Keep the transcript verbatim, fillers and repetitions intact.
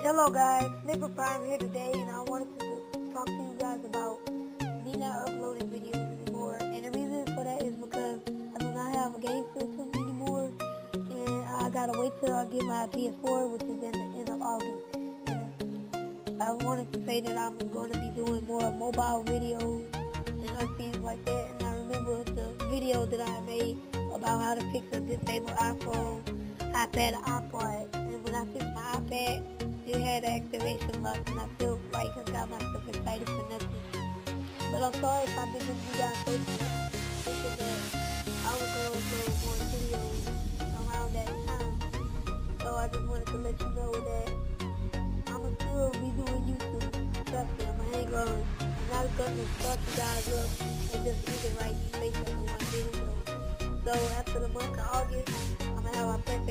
Hello guys, Nipper Prime here today, and I wanted to talk to you guys about me not uploading videos anymore. And the reason for that is because I do not have a game system anymore, and I gotta wait till I get my P S four, which is in the end of August. And I wanted to say that I'm going to be doing more mobile videos and other things like that. And I remember the video that I made about how to fix a disabled iPhone, iPad, or iPod. And when I fixed my iPad, it had activation lock, and I feel like I got myself excited for nothing. But I'm sorry if I've been giving you guys so much, thinking that I was going to upload more videos around that time. So I just wanted to let you know that I'm going to still be doing YouTube. Trust me, I'm going to hang on. I'm not going to start you guys up and just leave it right in your face every one video. So after the month of August, I'm going to have our